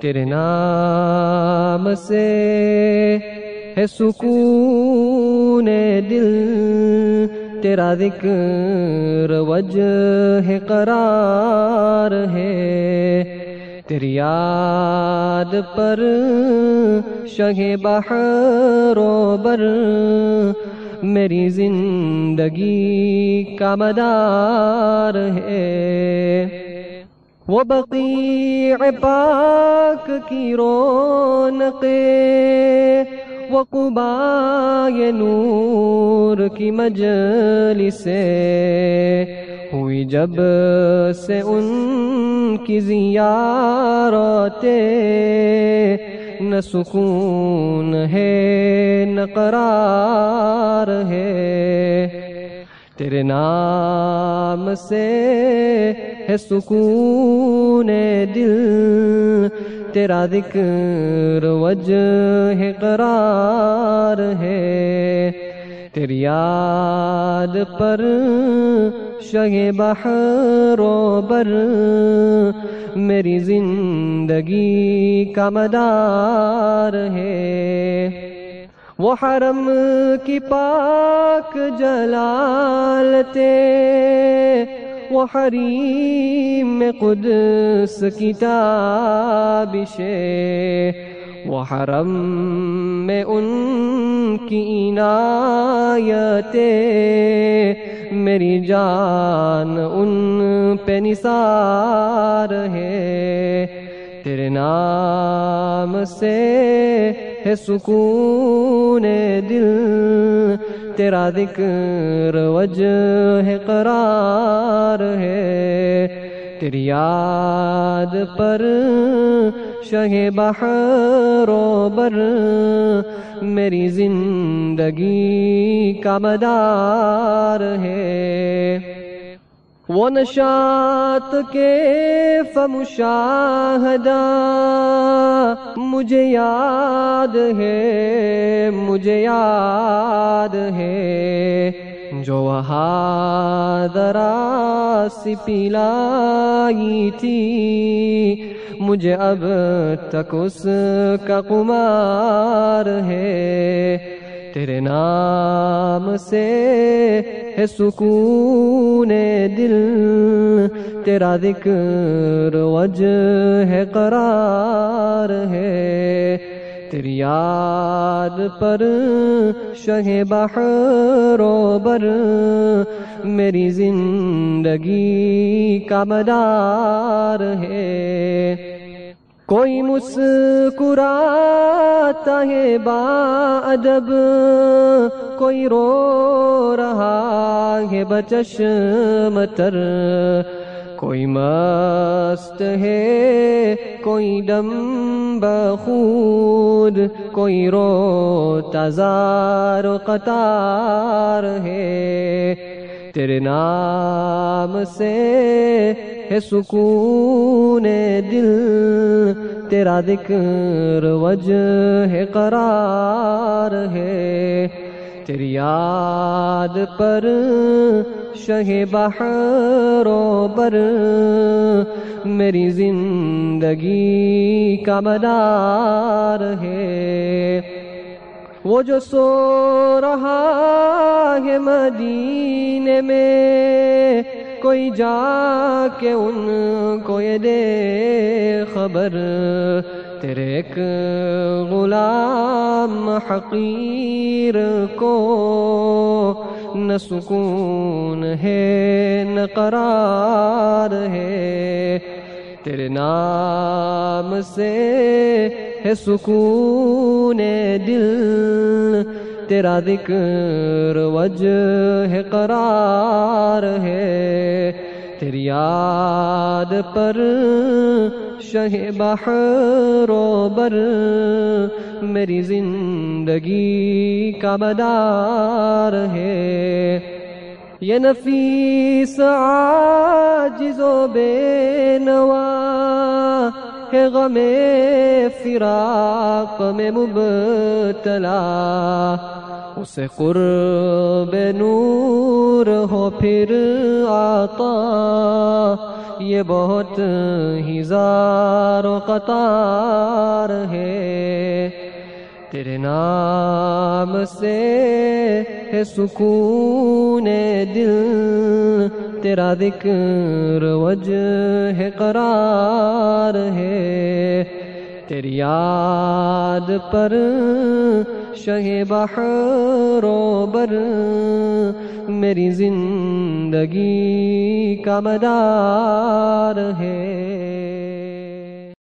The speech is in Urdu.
تیرے نام سے ہے سکون دل، تیرا ذکر وجہ قرار ہے، تیری یاد پر شہ بحر و بر میری زندگی کا مدار ہے۔ وہ بقیع پاک کی رونقیں، وہ قباء نور کی مجلسیں، ہوئی جب سے ان کی زیارتیں، نہ سکون ہے نہ قرار ہے۔ تیرے نام سے ہے سکون دل، تیرا ذکر وجہ قرار ہے، تیری یاد پر شہ بحر و بر میری زندگی کا مدار ہے۔ وہ حرم کی پاک جلالتیں، وہ حریم میں قدس کی تابشیں، وہ حرم میں ان کی عنایتیں، میری جان ان پہ نثار ہے۔ تیرے نام سے ہے سکون دل، تیرا ذکر وجہ قرار ہے، تیری یاد پر شہ بحر و بر میری زندگی کا مدار ہے۔ وہ نشاط کے فمشاہدہ مجھے یاد ہے، مجھے یاد ہے، جو وہاں ذرا سی پلائی تھی، مجھے اب تک اس کا قمار ہے۔ تیرے نام سے ہے سکون دل، تیرا ذکر وجہ قرار ہے، تیری یاد پر شہ بحر و بر میری زندگی کا مدار ہے۔ کوئی مسکراتا ہے با ادب، کوئی رو رہا ہے بچشم تر، کوئی مست ہے کوئی دم بخود، کوئی روتا زار و قطار ہے۔ تیرے نام سے ہے سکون دل، تیرا ذکر وجہ قرار ہے، تیری یاد پر شہ بحر و بر میری زندگی کا مدار ہے۔ وہ جو سو رہا ہے مدینے میں، کوئی جا کے ان کو یہ دے خبر، تیرے ایک غلام حقیر کو نہ سکون ہے نہ قرار ہے۔ تیرے نام سے ہے سکون دل، تیرا ذکر وجہ قرار ہے، تیری یاد پر شہ بحر و بر میری زندگی کا مدار ہے۔ یہ نفیس عاجز و بے نوا ہے غم فراق میں مبتلا، اسے قرب نور ہو پھر عطا یہ بہت ہی زار و قطار ہے، تیرے نام سے ہے سکون دل، تیرا ذکر وجہ قرار ہے، تیری یاد پر شہ بحر و بر میری زندگی کا مدار ہے۔